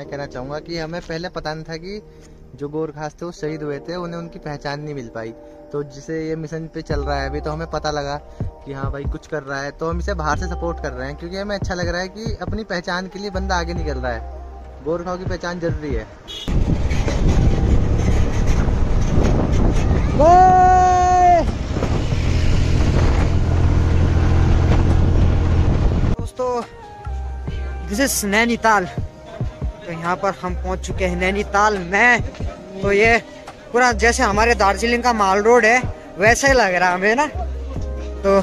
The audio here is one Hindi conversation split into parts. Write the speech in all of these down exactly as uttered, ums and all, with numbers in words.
मैं कहना चाहूँगा कि हमें पहले पता नहीं था कि जो गोरखास थे वो शहीद हुए थे, उन्हें उनकी पहचान नहीं मिल पाई। तो जिसे ये मिशन पे चल रहा है अभी, तो हमें पता लगा कि हाँ भाई कुछ कर रहा है, तो हम इसे बाहर से सपोर्ट कर रहे हैं क्योंकि हमें अच्छा लग रहा है कि अपनी पहचान के लिए बंदा आगे निकल रहा है। गोरखाओं की पहचान जरूरी है। दोस्तों, दिस इज नैनीताल। तो यहाँ पर हम पहुँच चुके हैं नैनीताल में। तो ये पूरा जैसे हमारे दार्जिलिंग का माल रोड है वैसा ही लग रहा है हमें ना। तो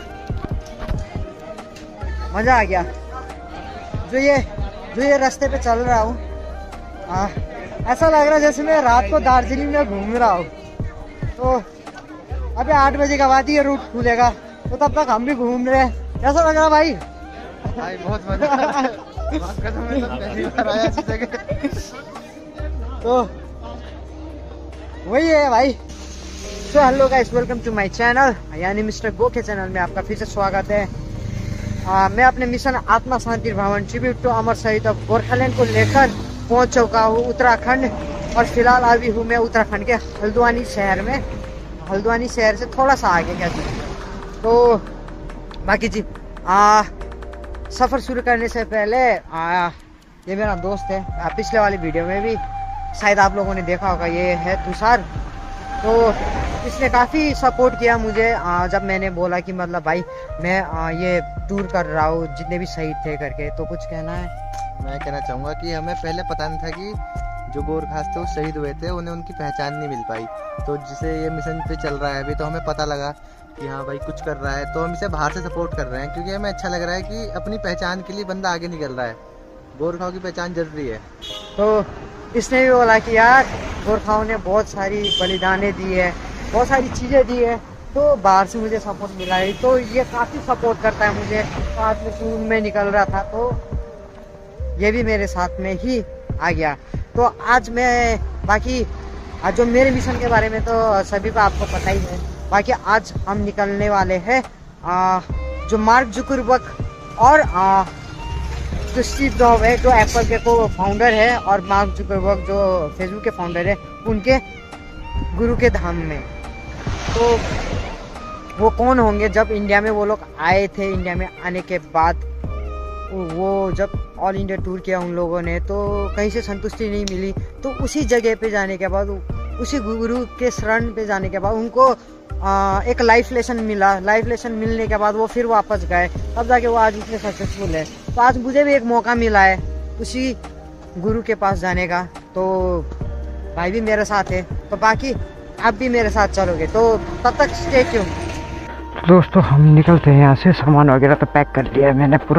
मज़ा आ गया। जो ये जो ये रास्ते पे चल रहा हूँ, ऐसा लग रहा है जैसे मैं रात को दार्जिलिंग में घूम रहा हूँ। तो अभी आठ बजे के बाद ही ये रूट खुलेगा, तो तब तक हम भी घूम रहे हैं। कैसा लग रहा भाई? भाई बहुत मजा आ रहा है। तो पहली बार आया इस जगह। तो वही है भाई। So hello guys, welcome to my channel, यानी मिस्टर गो के चैनल में आपका फिर से स्वागत है। आ, मैं अपने मिशन आत्मा शांति भवन ट्रिब्यूट टू अमर शहीद ऑफ गोरखालैंड को लेकर पहुंच चुका हूँ उत्तराखंड। और फिलहाल अभी हूँ मैं उत्तराखंड के हल्द्वानी शहर में। हल्द्वानी शहर से थोड़ा सा आगे क्या। तो बाकी जी, आ, सफ़र शुरू करने से पहले आ, ये मेरा दोस्त है। आ, पिछले वाली वीडियो में भी शायद आप लोगों ने देखा होगा, ये है तुषार। तो इसने काफ़ी सपोर्ट किया मुझे आ, जब मैंने बोला कि मतलब भाई मैं आ, ये टूर कर रहा हूँ जितने भी शहीद थे करके। तो कुछ कहना है? मैं कहना चाहूँगा कि हमें पहले पता नहीं था कि जो गोरखास थे वो शहीद हुए थे, उन्हें उनकी पहचान नहीं मिल पाई। तो जिसे ये मिशन पे चल रहा है अभी, तो हमें पता लगा कि हाँ भाई कुछ कर रहा है, तो हम इसे बाहर से सपोर्ट कर रहे हैं क्योंकि हमें अच्छा लग रहा है कि अपनी पहचान के लिए बंदा आगे निकल रहा है। गोरखाओं की पहचान जरूरी है। तो इसने भी बोला कि यार गोरखाओं ने बहुत सारी बलिदानें दी है, बहुत सारी चीज़ें दी है, तो बाहर से मुझे सपोर्ट मिला है। तो ये काफ़ी सपोर्ट करता है मुझे। साथ में टूर में निकल रहा था तो ये भी मेरे साथ में ही आ गया। तो आज मैं बाकी आज जो मेरे मिशन के बारे में तो सभी को आपको पता ही है। बाकी आज हम निकलने वाले हैं जो मार्क जुकरबर्ग और आ, जो स्टीव जॉब है, जो एप्पल के को फाउंडर है, और मार्क जुकरबर्ग जो फेसबुक के फाउंडर है, उनके गुरु के धाम में। तो वो कौन होंगे? जब इंडिया में वो लोग आए थे, इंडिया में आने के बाद वो जब ऑल इंडिया टूर किया उन लोगों ने, तो कहीं से संतुष्टि नहीं मिली। तो उसी जगह पे जाने के बाद, उसी गुरु के शरण पे जाने के बाद उनको आ, एक लाइफ लेसन मिला। लाइफ लेसन मिलने के बाद वो फिर वापस गए, तब जाके वो आज इतने सक्सेसफुल है। तो आज मुझे भी एक मौका मिला है उसी गुरु के पास जाने का। तो भाई भी मेरे साथ है, तो बाकी आप भी मेरे साथ चलोगे, तो तब तक स्टे ट्यून। दोस्तों, हम निकलते हैं यहाँ से। सामान वगैरह तो पैक कर लिया है मैंने पूरा।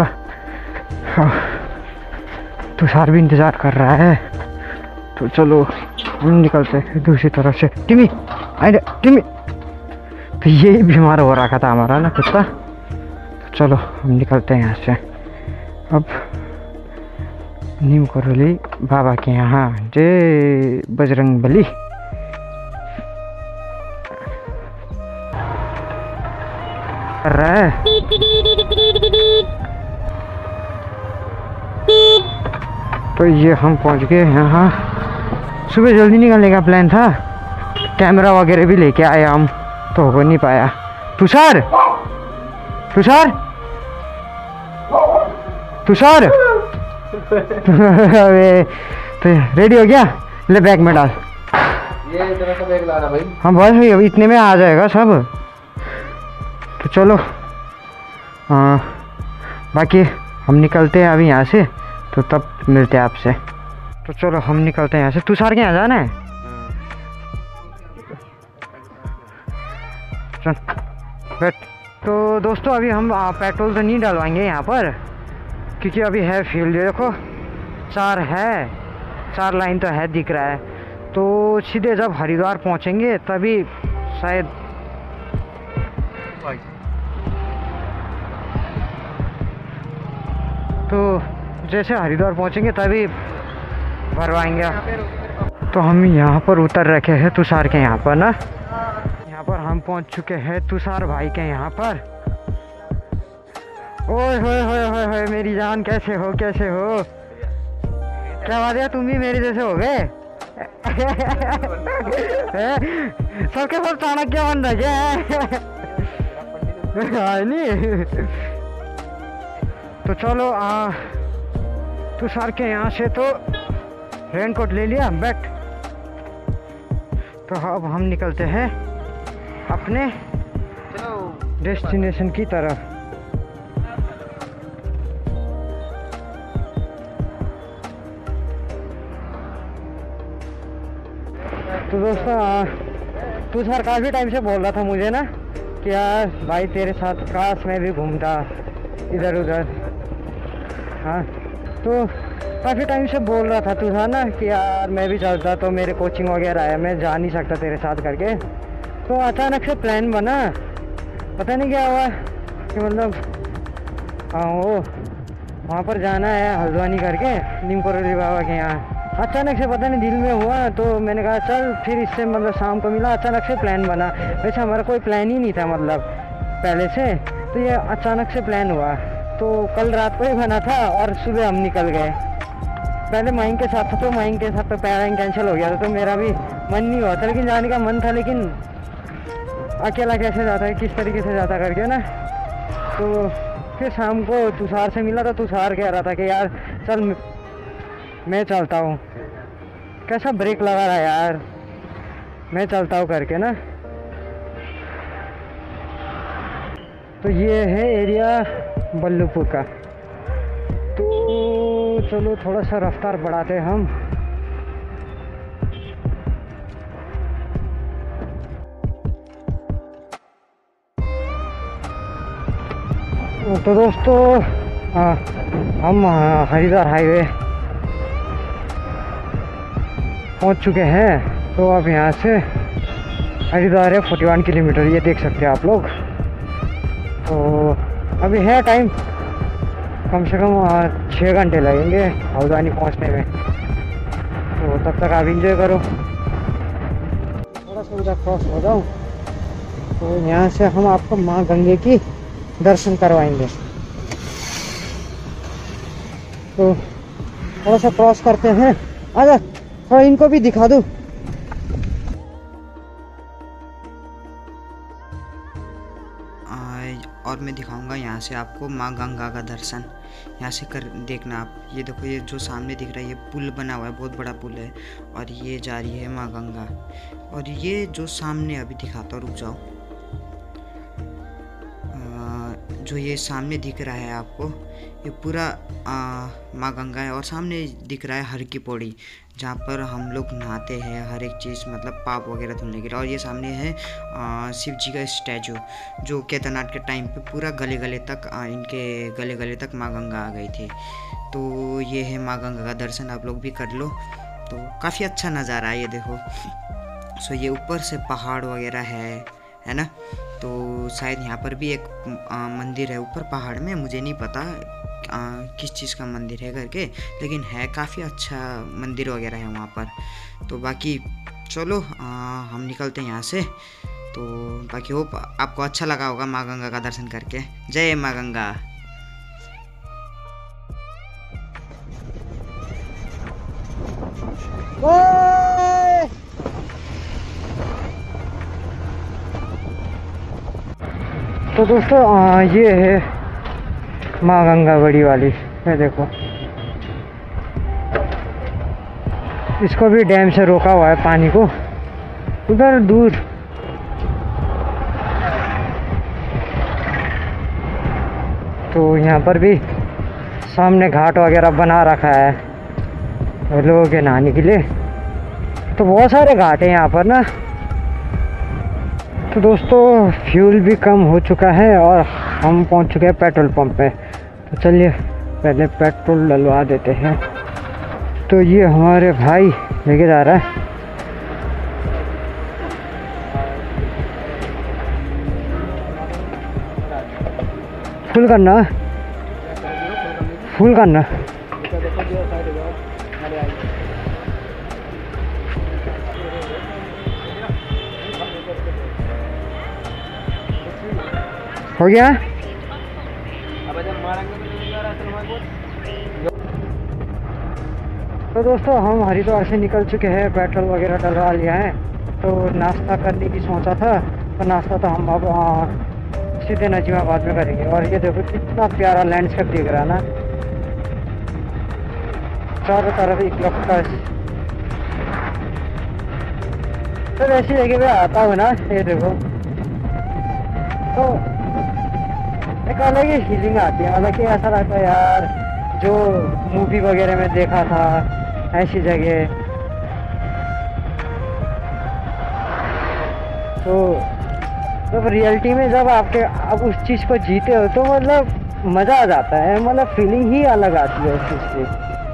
तुषार भी इंतज़ार कर रहा है, तो चलो हम निकलते हैं दूसरी तरफ से। टिमी आइए, टिमी। तो यही बीमार हो रखा था हमारा ना कुत्ता। तो चलो हम निकलते हैं यहाँ से। अब नीम करोली बाबा के यहाँ, जय बजरंग बली। कर रहा है तो ये हम पहुँच गए यहाँ। सुबह जल्दी निकलने का प्लान था, कैमरा वगैरह भी लेके आए हम, तो हो नहीं पाया। तुषार तुषार तुषार अरे तो रेडी हो गया? ले बैग में डाल। ये इतना सा बैग लाना भाई। हाँ बस अभी इतने में आ जाएगा सब। तो चलो हाँ, बाकी हम निकलते हैं अभी यहाँ से, तो तब मिलते हैं आपसे। तो चलो हम निकलते हैं यहाँ से। तुषार के यहाँ जाना है? चल बैठ। तो दोस्तों, अभी हम पेट्रोल तो नहीं डलवाएंगे यहाँ पर, क्योंकि अभी है फील्ड। देखो चार है, चार लाइन तो है दिख रहा है। तो सीधे जब हरिद्वार पहुँचेंगे तभी शायद तो जैसे हरिद्वार पहुँचेंगे तभी भरवाएंगे। तो हम यहाँ पर उतर रखे हैं तुषार के यहाँ पर ना। यहाँ पर हम पहुँच चुके हैं तुषार भाई के यहाँ पर। ओए होए होए होए होए, मेरी जान कैसे हो, कैसे हो? क्या बात है, तुम भी मेरे जैसे हो गए। सबके सब चाणक्य बन रखे हैं। नहीं तो चलो आ तू सर के यहाँ से तो रेनकोट ले लिया, बैठ। तो अब हम निकलते हैं अपने डेस्टिनेशन की तरफ। तो दोस्तों तू सर काफ़ी टाइम से बोल रहा था मुझे ना कि यार भाई तेरे साथ काश मैं भी घूमता इधर उधर। हाँ तो काफ़ी टाइम से बोल रहा था तू था ना कि यार मैं भी चलता, तो मेरे कोचिंग वगैरह है, मैं जा नहीं सकता तेरे साथ करके। तो अचानक से प्लान बना, पता नहीं क्या हुआ कि मतलब हाँ वो वहाँ पर जाना है हल्द्वानी करके नीम करोली बाबा के यहाँ। अचानक से पता नहीं दिल में हुआ, तो मैंने कहा चल फिर इससे मतलब शाम को मिला, अचानक से प्लान बना। वैसे हमारा कोई प्लान ही नहीं था मतलब पहले से, तो ये अचानक से प्लान हुआ। तो कल रात को ही बना था और सुबह हम निकल गए। पहले माइंग के साथ था, तो माइंग के साथ तो प्लान कैंसिल हो गया था, तो मेरा भी मन नहीं हुआ था, लेकिन जाने का मन था। लेकिन अकेला कैसे जाता है, किस तरीके से जाता करके ना। तो फिर शाम को तुषार से मिला, तो तुषार कह रहा था कि यार चल मैं चलता हूँ। कैसा ब्रेक लगा रहा है यार, मैं चलता हूँ करके ना। तो ये है एरिया बल्लूपुर का। तो चलो थोड़ा सा रफ्तार बढ़ाते हैं हम। तो दोस्तों आ, हम हरिद्वार हाईवे पहुंच चुके हैं। तो अब यहाँ से हरिद्वार है इकतालीस किलोमीटर, ये देख सकते हैं आप लोग। तो अभी है टाइम, कम से कम छः घंटे लगेंगे हल्द्वानी पहुंचने में। तो तब तक आप इंजॉय करो। थोड़ा सा उधर क्रॉस हो जाओ, तो यहाँ से हम आपको माँ गंगे की दर्शन करवाएंगे। तो थोड़ा सा क्रॉस करते हैं, आजा थोड़ा इनको भी दिखा दो। और मैं दिखाऊंगा यहाँ से आपको माँ गंगा का दर्शन। यहाँ से कर देखना आप, ये देखो ये जो सामने दिख रहा है ये पुल बना हुआ है, बहुत बड़ा पुल है, और ये जा रही है माँ गंगा। और ये जो सामने अभी दिखाता हूँ, रुक जाओ, आ, जो ये सामने दिख रहा है आपको, ये पूरा माँ गंगा है। और सामने दिख रहा है हर की पौड़ी, जहाँ पर हम लोग नहाते हैं, हर एक चीज़ मतलब पाप वगैरह धुलने के लिए। और ये सामने है आ, शिव जी का स्टैचू, जो केदारनाथ के टाइम पे पूरा गले गले तक आ, इनके गले गले तक माँ गंगा आ गई थी। तो ये है माँ गंगा का दर्शन, आप लोग भी कर लो। तो काफ़ी अच्छा नज़ारा है ये देखो। सो ये ऊपर से पहाड़ वगैरह है है ना। तो शायद यहाँ पर भी एक आ, मंदिर है ऊपर पहाड़ में, मुझे नहीं पता आ, किस चीज़ का मंदिर है करके, लेकिन है काफ़ी अच्छा मंदिर वगैरह है वहाँ पर। तो बाकी चलो आ, हम निकलते हैं यहाँ से। तो बाकी होप आपको अच्छा लगा होगा माँ गंगा का दर्शन करके। जय माँ गंगा। तो दोस्तों आ, ये है माँ गंगा बड़ी वाली, ये देखो। इसको भी डैम से रोका हुआ है पानी को, उधर दूर। तो यहाँ पर भी सामने घाट वगैरह बना रखा है लोगों के नहाने के लिए। तो बहुत सारे घाट हैं यहाँ पर ना। तो दोस्तों फ्यूल भी कम हो चुका है और हम पहुँच चुके हैं पेट्रोल पंप पे। तो चलिए पहले पेट्रोल डलवा देते हैं। तो ये हमारे भाई लेके जा रहा है। फुल करना, फुल करना। हो गया। तो दोस्तों हम हरिद्वार से निकल चुके हैं, पेट्रोल वगैरह डलवा लिया है। तो नाश्ता करने की सोचा था, तो नाश्ता तो हम अब सीधे नजीमाबाद में करेंगे। और ये देखो कितना प्यारा लैंडस्केप दिख रहा है ना, चारों तरफ एक लपका। तो ऐसी जगह पे आता हूँ ना, ये देखो तो एक अलग ही फीलिंग आती है। हालांकि ऐसा लगता है यार जो मूवी वगैरह में देखा था ऐसी जगह। तो जब रियलिटी में जब आपके आप उस चीज़ को जीते हो तो मतलब मज़ा आ जाता है, मतलब फीलिंग ही अलग आती है उस चीज़ की।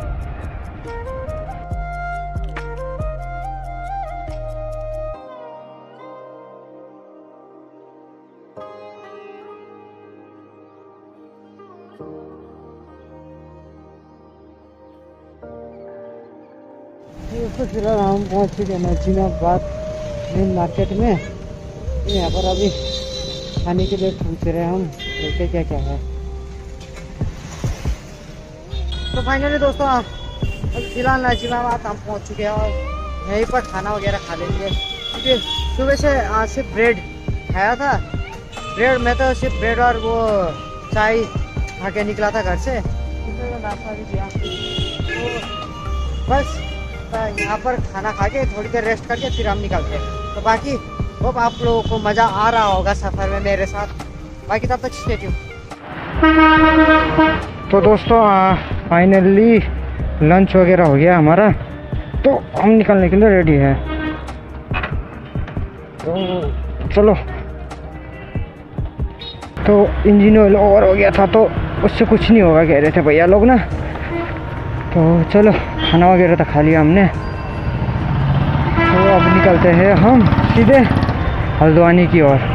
तो फिलहाल हम पहुँच चुके हैं नजीमाबाद मेन मार्केट में। यहाँ पर अभी खाने के लिए पूछ रहे हैं हम देखते क्या क्या है। तो फाइनली दोस्तों अभी फिलहाल नजीमाबाद हम पहुँच चुके हैं और यहीं पर खाना वगैरह खा लेंगे, क्योंकि सुबह से आज सिर्फ ब्रेड खाया था। ब्रेड में तो सिर्फ ब्रेड और वो चाय खा के निकला था घर से, नाश्ता भी किया। तो बस यहाँ पर खाना खा के थोड़ी देर रेस्ट करके फिर हम निकलते हैं। तो बाकी होप आप लोगों को मज़ा आ रहा होगा सफ़र में मेरे साथ। बाकी तब तक स्टे ट्यून। तो दोस्तों फाइनली लंच वगैरह हो गया हमारा, तो हम निकलने के लिए रेडी है। तो चलो। तो इंजन ऑयल ओवर हो गया था तो उससे कुछ नहीं होगा कह रहे थे भैया लोग ना। तो चलो खाना वगैरह तो खा लिया हमने, तो अब निकलते हैं हम सीधे हल्द्वानी की ओर।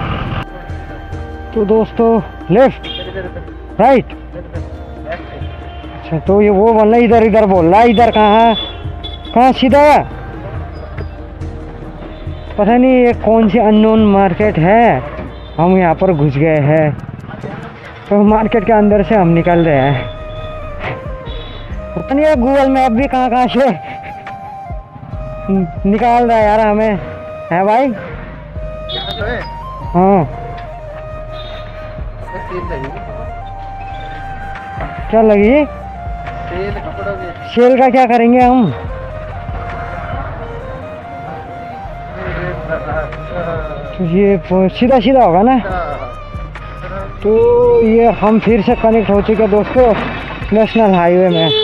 तो दोस्तों लेफ्ट राइट, अच्छा तो ये वो बोल रहा है इधर इधर बोल रहा है, इधर कहाँ कहाँ सीधा है पता नहीं। ये कौन सी अननोन मार्केट है, हम यहाँ पर घुस गए हैं। तो मार्केट के अंदर से हम निकल रहे हैं। पता नहीं गूगल मैप भी कहाँ कहाँ से निकाल रहा है यार हमें, है भाई। हाँ क्या लगी सेल, सेल का क्या करेंगे हम। तो ये सीधा सीधा होगा ना। तो ये हम फिर से कनेक्ट हो चुके हैं दोस्तों नेशनल हाईवे में।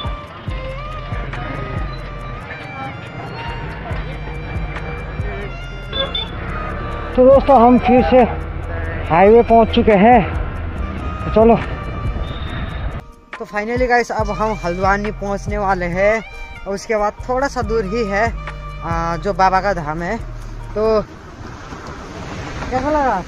तो दोस्तों हम फिर से हाईवे पहुंच चुके हैं, तो चलो। तो फाइनली गाइस अब हम हल्द्वानी पहुंचने वाले हैं, और उसके बाद थोड़ा सा दूर ही है आ, जो बाबा का धाम है। तो कैसा लगा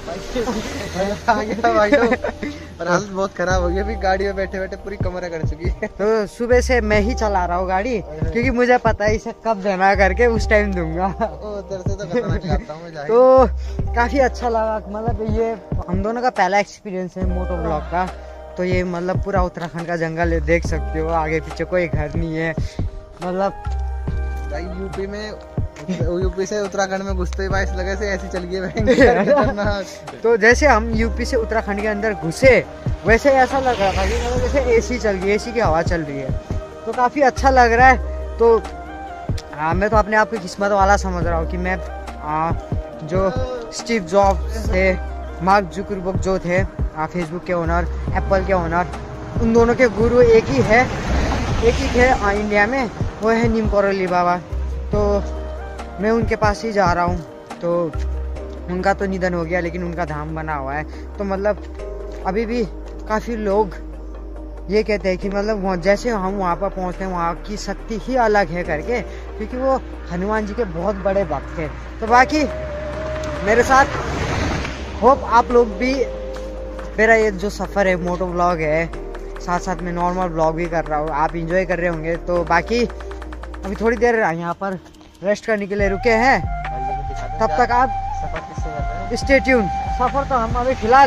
भाई तो और हालत बहुत खराब हो गई, अभी गाड़ी में बैठे बैठे पूरी कमर कर चुकी है। तो सुबह से मैं ही चला रहा हूँ गाड़ी, क्योंकि मुझे पता है इसे कब देना करके उस टाइम दूंगा। उधर से तो खतरनाक आता हूं मैं। तो काफी अच्छा लगा, मतलब ये हम दोनों का पहला एक्सपीरियंस है मोटो ब्लॉग का। तो ये मतलब पूरा उत्तराखंड का जंगल है, देख सकते हो आगे पीछे कोई घर नहीं है। मतलब भाई यूपी में यूपी से उत्तराखंड में घुसते ही बाईस लगे से ऐसी चल गई। तो जैसे हम यूपी से उत्तराखंड के अंदर घुसे वैसे ऐसा लग रहा था कि मतलब जैसे एसी चल रही है, एसी की हवा चल रही है। तो काफ़ी अच्छा लग रहा है। तो आ, मैं तो अपने आप को किस्मत वाला समझ रहा हूँ कि मैं आ, जो स्टीव जॉब्स थे, मार्क जुकरबर्ग जो थे फेसबुक के ओनर, एप्पल के ओनर, उन दोनों के गुरु एक ही है, एक ही थे आ, इंडिया में, वो है नीम करोली बाबा। तो मैं उनके पास ही जा रहा हूँ। तो उनका तो निधन हो गया, लेकिन उनका धाम बना हुआ है। तो मतलब अभी भी काफ़ी लोग ये कहते हैं कि मतलब जैसे हम वहाँ पर पहुँचते हैं वहाँ की शक्ति ही अलग है करके, क्योंकि वो हनुमान जी के बहुत बड़े भक्त थे। तो बाकी मेरे साथ होप आप लोग भी, मेरा ये जो सफ़र है मोटो ब्लॉग है, साथ साथ में नॉर्मल ब्लॉग भी कर रहा हूँ, आप इंजॉय कर रहे होंगे। तो बाकी अभी थोड़ी देर यहाँ पर रेस्ट करने के लिए रुके हैं, तब तक आप स्टे ट्यून। सफ़र तो हम अभी फ़िलहाल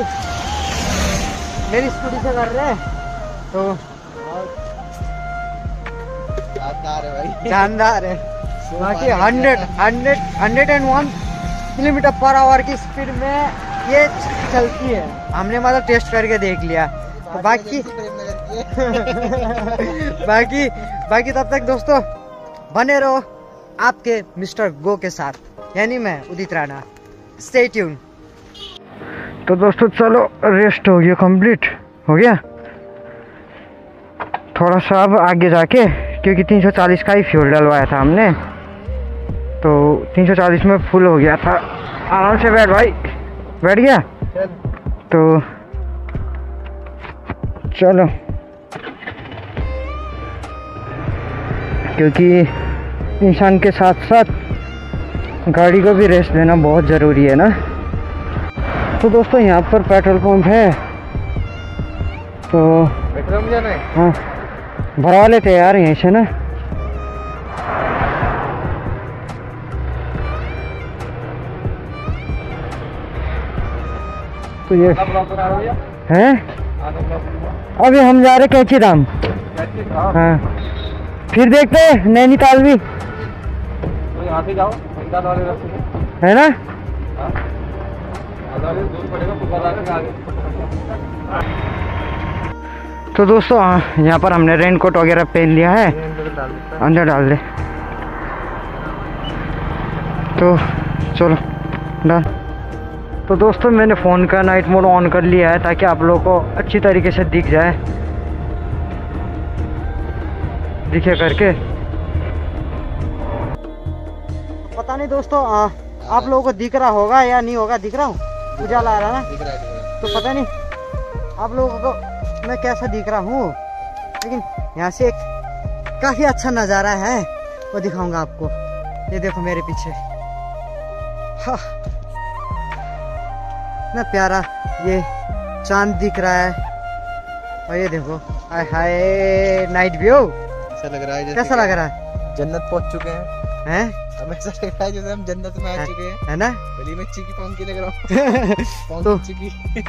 मेरी स्कूटी से कर रहे हैं। तो जानदार है भाई, जानदार है। बाकी hundred hundred hundred and one kilometre per hour की स्पीड में ये चलती है। हमने मतलब टेस्ट करके देख लिया। तो बाकी बाकी बाकी तब तक दोस्तों बने रहो आपके मिस्टर गो के साथ, यानी मैं उदित राणा। Stay tune. तो दोस्तों चलो, रेस्ट हो गया, कंप्लीट हो गया। थोड़ा सा अब आगे जाके, क्योंकि तीन सौ चालीस का ही फ्यूल डलवाया था हमने, तो तीन सौ चालीस में फुल हो गया था। आराम से बैठ भाई, बैठ गया तो चलो, क्योंकि इंसान के साथ साथ गाड़ी को भी रेस्ट देना बहुत ज़रूरी है ना। तो दोस्तों यहाँ पर पेट्रोल पंप है, तो पेट्रोल में जाना है। हाँ, भरवा लेते हैं यार यहीं से ना। तो ये है, अभी हम जा रहे कैची धाम। हाँ, फिर देखते हैं नैनीताल भी, यहाँ से जाओ वाले रास्ते से, है ना। दूर पड़ेगा आगे। तो दोस्तों यहाँ पर हमने रेनकोट वगैरह पहन लिया है, अंदर डाल दे। तो चलो डाल। तो दोस्तों मैंने फ़ोन का नाइट मोड ऑन कर लिया है ताकि आप लोगों को अच्छी तरीके से दिख जाए, दिखे करके। पता नहीं दोस्तों आ, आप लोगों को दिख रहा होगा या नहीं होगा। दिख रहा हूँ, उजाला आ रहा है ना, दिख रहा है, दिख रहा है। तो पता नहीं आप लोगों को मैं कैसा दिख रहा हूँ, लेकिन यहाँ से एक काफ़ी अच्छा नज़ारा है, वो दिखाऊंगा आपको। ये देखो मेरे पीछे, हाँ, इतना प्यारा ये चांद दिख रहा है। और ये देखो, हाय हाय, नाइट व्यू ऐसा लग रहा है जैसे कैसा लग रहा है, जन्नत पहुंच चुके हैं। हैं? हमें ऐसा लग रहा है जैसे हम जन्नत में आ चुके हैं, है ना। गली में चिकी पॉन्की लग रहा हूँ। तो चिकी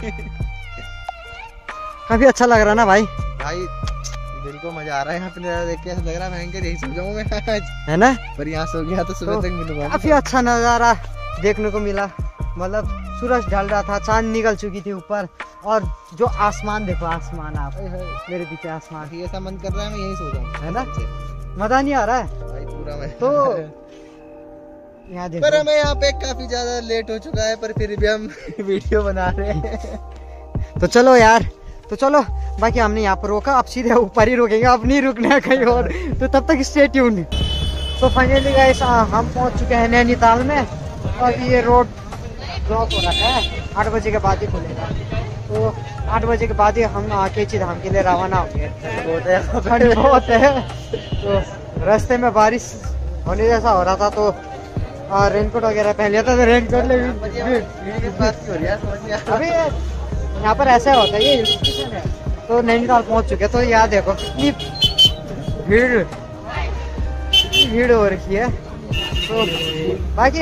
काफी अच्छा लग रहा है ना भाई। भाई दिल को मजा आ रहा है यहाँ पे नजारा देख के, ऐसा लग रहा है भयंकर यही सो जाऊँ मैं आज, है ना। पर यहाँ सो गया तो सुबह तो तक मिलूंगा। काफी अच्छा नज़ारा देखने को मिला, मतलब सूरज ढल रहा था, चांद निकल चुकी थी ऊपर, और जो आसमान देखो, आसमान आप मेरे पीछे आसमान, ऐसा मन कर रहा है मैं यही सो जाऊँ, है ना। मजा नहीं आ रहा है भाई पूरा मैं। तो यहाँ देखो। पर हमें यहाँ पे काफी ज्यादा लेट हो चुका है, पर फिर भी हम वीडियो बना रहे हैं। तो चलो यार, तो चलो, बाकी हमने यहाँ पर रोका, अब सीधे ऊपर ही रोकेंगे, अब नहीं रुकना है कहीं और। तो तब तक स्टे ट्यून। तो फाइनली गाइस हम पहुँच चुके हैं नैनीताल में, और ये रोड ब्लॉक हो रखा है, आठ बजे के बाद ही खुलेगा। तो आठ बजे के बाद ही हम कैची धाम के लिए रवाना हो गए। ठंड बहुत है, तो रास्ते में बारिश होने जैसा हो रहा था, तो रेनकोट वगैरह पहन लिया था। तो रेनकोट ले अभी यहाँ पर ऐसा होता है, ये हिल स्टेशन है। तो नैनीताल पहुँच चुके, तो यहाँ देखो कितनी भीड़ भीड़ हो रखी है। तो बाकी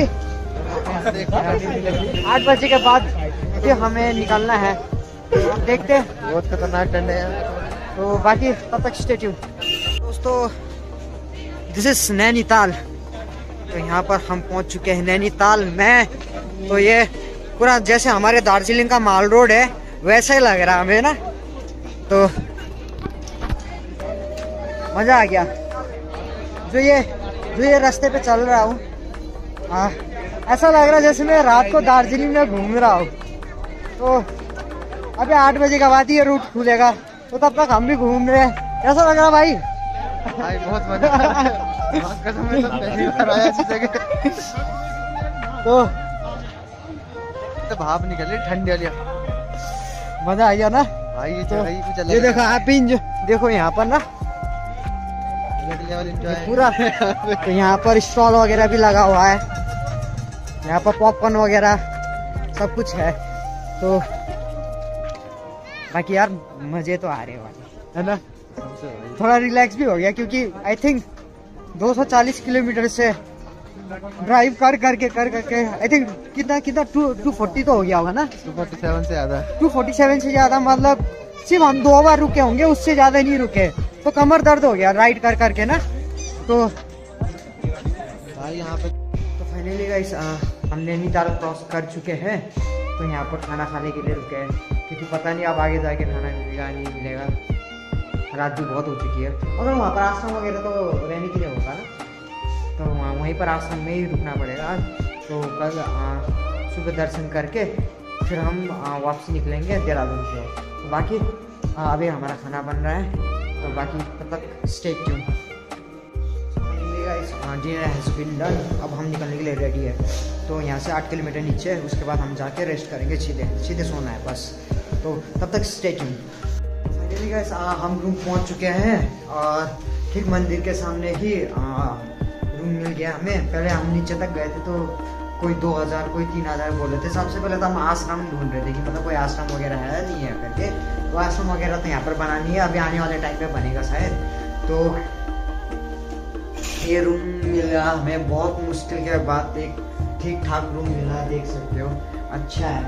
आठ बजे के बाद फिर हमें निकलना है, तो देखते हैं। बहुत खतरनाक ठंड है, तो बाकी तब तक स्टे ट्यून। दोस्तों दिस इज नैनीताल। तो यहाँ पर हम पहुँच चुके हैं नैनीताल में। तो ये पूरा जैसे हमारे दार्जिलिंग का माल रोड है वैसा ही लग रहा है हमें ना। तो मज़ा आ गया। जो ये जो ये रास्ते पे चल रहा हूँ, हाँ, ऐसा लग रहा है जैसे मैं रात को दार्जिलिंग में घूम रहा हूँ। तो अभी आठ बजे के बाद ही ये रूट खुलेगा, तो तब तक हम भी घूम रहे हैं। कैसा लग रहा भाई? भाई बहुत मजा आ रहा है। कसम से तो पहली बार आया इस जगह। तो तो भाप निकल रही ठंडी वाली। मजा आ गया ना भाई ये तो जगह ही कुछ अलग ये है। देखो आप इंजॉय देखो यहाँ पर ना लेवल एंजॉय है। पूरा। तो यहाँ पर स्टॉल वगैरह भी लगा हुआ है, यहाँ पर पॉपकॉर्न वगैरह सब कुछ है। तो बाकी यार मजे तो आ रहे वाले है ना। थोड़ा रिलैक्स भी हो गया, क्योंकि आई थिंक दो सौ चालीस किलोमीटर से ड्राइव कर करके कर करके आई थिंक कितना कितना टू टू फोर्टी तो हो गया होगा ना। टू फोर्टी सेवन से ज्यादा टू फोर्टी सेवन से ज्यादा, मतलब सिर्फ हम दो बार रुके होंगे, उससे ज्यादा नहीं रुके। तो कमर दर्द हो गया राइड कर करके ना। तो भाई यहाँ पे तो फाइनली गाइस हम नैनीताल क्रॉस कर चुके हैं। तो यहाँ पर खाना खाने के लिए रुके हैं, क्योंकि पता नहीं अब आगे जाके खाना मिलेगा नहीं मिलेगा। रात भी बहुत हो चुकी है। अगर वहाँ पर आश्रम वगैरह तो रहने के लिए होगा ना, तो वहाँ वहीं पर आश्रम में ही रुकना पड़ेगा। तो कल सुबह दर्शन करके फिर हम आ, वापसी निकलेंगे देहरादून से। तो बाकी आ, अभी हमारा खाना बन रहा है, तो बाकी तब तक stay tune. Dinner has been done. अब हम निकलने के लिए रेडी है। तो यहाँ से आठ किलोमीटर नीचे है, उसके बाद हम जाके रेस्ट करेंगे, सीधे सीधे सोना है बस। तो तब तक स्टे ट्यून। फाइनली गाइस हम रूम पहुँच चुके हैं और ठीक मंदिर के सामने ही रूम मिल गया हमें। पहले हम नीचे तक गए थे तो कोई दो हज़ार कोई तीन हज़ार बोल रहे थे। सबसे पहले तो हम आश्रम ढूंढ रहे थे कि मतलब कोई आश्रम वगैरह है नहीं है करके। तो आश्रम वगैरह तो यहाँ पर बना नहीं है, अभी आने वाले टाइम पे बनेगा शायद। तो ये रूम मिला हमें बहुत मुश्किल के बाद, एक ठीक ठाक रूम मिला, देख सकते हो अच्छा है।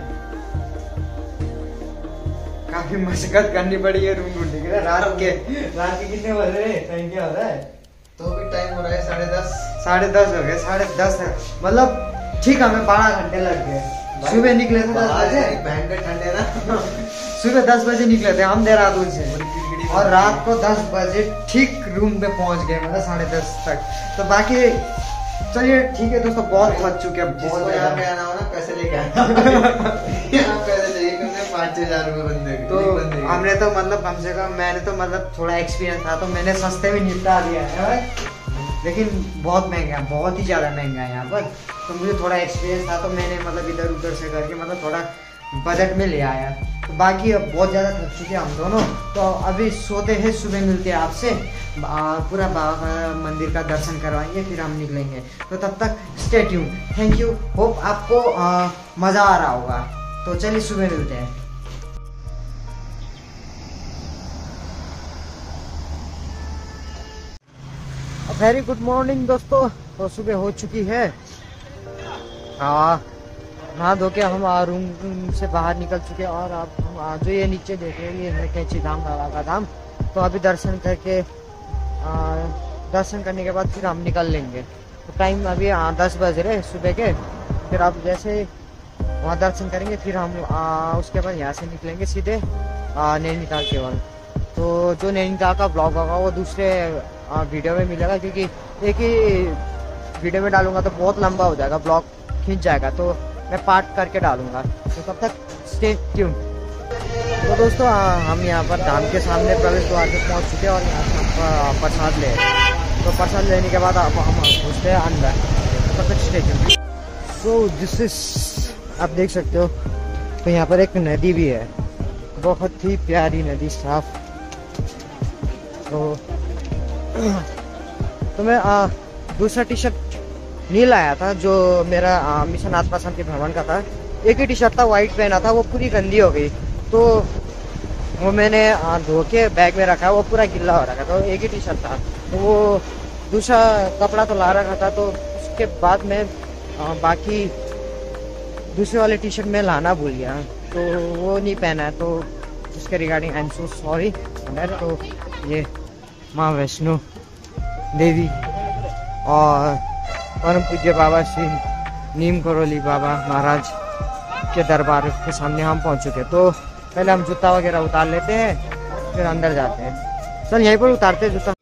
काफी मशक्कत करनी पड़ी है रूम ढूंढने के लिए। रात के रात के कितने बज रहे हैं, टाइम क्या हो रहा है? तो भी टाइम हो रहा है साढ़े दस साढ़े दस हो गए। साढ़े दस है मतलब ठीक हमें बारह घंटे लग गए। सुबह निकले थे दस बजे, भयंकर ठंडे ना सुबह दस बजे निकले थे हम देहरादून से, और रात को दस बजे ठीक रूम पे पहुंच गए, मतलब साढ़े दस तक। तो बाकी चलिए ठीक है दोस्तों, बहुत थक चुके हैं बहुत। यहाँ पे आना हो ना पैसे लेके आना यहाँ पैसे चाहिए पाँच छह हजार रुपए बंदे। तो हमने तो मतलब कम से कम मैंने तो मतलब थोड़ा एक्सपीरियंस था, तो मैंने सस्ते में निपटा दिया है भाई। लेकिन बहुत महंगा है, बहुत ही ज़्यादा महंगा है यहाँ पर। तो मुझे थोड़ा एक्सपीरियंस था, तो मैंने मतलब इधर उधर से करके मतलब थोड़ा बजट में ले आया। तो बाकी अब बहुत ज़्यादा थक चुके हैं हम दोनों। तो अभी सोते हैं, सुबह मिलते हैं आपसे, पूरा बाबा का मंदिर का दर्शन करवाएंगे, फिर हम निकलेंगे। तो तब तक stay tuned. Thank you, hope आपको मज़ा आ रहा होगा। तो चलिए सुबह मिलते हैं। वेरी गुड मॉर्निंग दोस्तों। तो सुबह हो चुकी है, हाँ नहा धो के हम रूम से बाहर निकल चुके हैं। और अब हम जो ये नीचे देख रहे हैं ये है कैंची धाम बाबा का धाम। तो अभी दर्शन करके आ, दर्शन करने के बाद फिर हम निकल लेंगे। तो टाइम अभी दस बज रहे सुबह के। फिर अब जैसे वहाँ दर्शन करेंगे फिर हम आ, उसके बाद यहाँ से निकलेंगे सीधे नैनीताल केवल। तो जो नैनीताल का ब्लॉग होगा वो दूसरे आ, वीडियो में मिलेगा, क्योंकि एक ही वीडियो में डालूंगा तो बहुत लंबा हो जाएगा, ब्लॉग खींच जाएगा। तो मैं पार्ट करके डालूंगा। तो तब तक स्टे ट्यून। तो दोस्तों हम यहाँ पर धाम के सामने प्रवेश द्वार पे पहुँच चुके हैं और यहाँ से हम प्रसाद ले। तो प्रसाद लेने के बाद अब हम घुसते हैं अंदर। तो तब तक stay tuned. So this is आप देख सकते हो। तो यहाँ पर एक नदी भी है, बहुत ही प्यारी नदी, साफ। तो तो मैं आ, दूसरा टी शर्ट नहीं लाया था जो मेरा आ, मिशन आत्मा शांति भ्रमण का था। एक ही टी शर्ट था, वाइट पहना था, वो पूरी गंदी हो गई। तो वो मैंने धो के बैग में रखा, वो पूरा गिल्ला हो रखा। तो एक ही टी शर्ट था, तो वो दूसरा कपड़ा तो ला रखा था। तो उसके बाद मैं आ, बाकी दूसरे वाले टी शर्ट में लाना भूल गया, तो वो नहीं पहना है। तो उसके regarding I am so sorry. तो ये माँ वैष्णो देवी और परम पूज्य बाबा श्री नीम करोली बाबा महाराज के दरबार के सामने हम पहुंच चुके। तो पहले हम जूता वगैरह उतार लेते हैं, फिर अंदर जाते हैं। चल यहीं पर उतारते हैं जूता।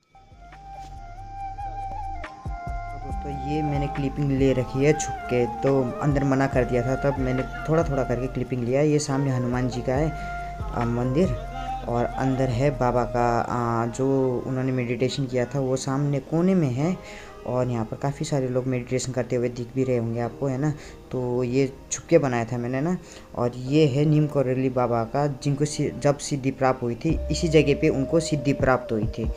तो दोस्तों ये मैंने क्लिपिंग ले रखी है छुप के, तो अंदर मना कर दिया था, तब मैंने थोड़ा थोड़ा करके क्लिपिंग लिया। ये सामने हनुमान जी का है मंदिर, और अंदर है बाबा का आ, जो उन्होंने मेडिटेशन किया था वो सामने कोने में है। और यहाँ पर काफ़ी सारे लोग मेडिटेशन करते हुए दिख भी रहे होंगे आपको, है ना। तो ये छुपके बनाया था मैंने ना। और ये है नीम करोली बाबा का, जिनको जब सिद्धि प्राप्त हुई थी इसी जगह पे उनको सिद्धि प्राप्त हुई थी।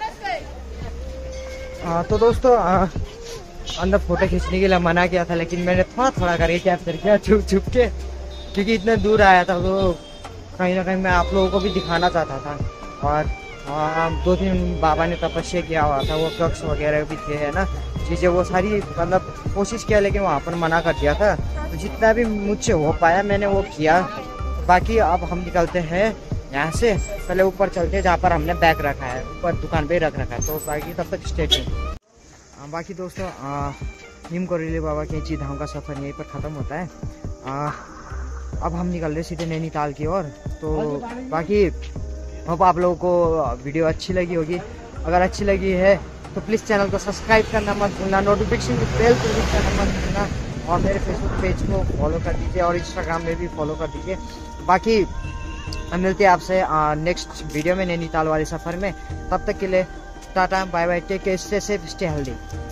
आ, तो दोस्तों आ, अंदर फ़ोटो खींचने के लिए मना किया था, लेकिन मैंने थोड़ा थोड़ा करके कैप्चर किया छुप छुप के, क्योंकि इतना दूर आया था तो कहीं ना कहीं मैं आप लोगों को भी दिखाना चाहता था। और हाँ, दो दिन बाबा ने तपस्या किया हुआ था, वो कक्ष वगैरह भी थे, है ना, चीज़ें वो सारी मतलब कोशिश किया, लेकिन वहाँ पर मना कर दिया था। तो जितना भी मुझसे हो पाया मैंने वो किया। बाकी अब हम निकलते हैं यहाँ से, पहले ऊपर चलते हैं जहाँ पर हमने बैग रखा है, ऊपर दुकान पे रख रखा है। तो बाकी तब तक स्टे ट्यून। बाकी दोस्तों नीम करोली बाबा के ची धाम का सफ़र यहीं पर ख़त्म होता है। आ, अब हम निकल रहे सीधे नैनीताल की ओर। तो बाकी होप आप लोगों को वीडियो अच्छी लगी होगी। अगर अच्छी लगी है तो प्लीज़ चैनल को सब्सक्राइब करना मत भूलना, नोटिफिकेशन बेल को क्लिक करना मत भूलना, और मेरे फेसबुक पेज को फॉलो कर दीजिए और इंस्टाग्राम में भी फॉलो कर दीजिए। बाकी हम मिलते हैं आपसे नेक्स्ट वीडियो में नैनीताल वाले सफ़र में। तब तक के लिए tata, bye bye, take care, stay safe, stay healthy.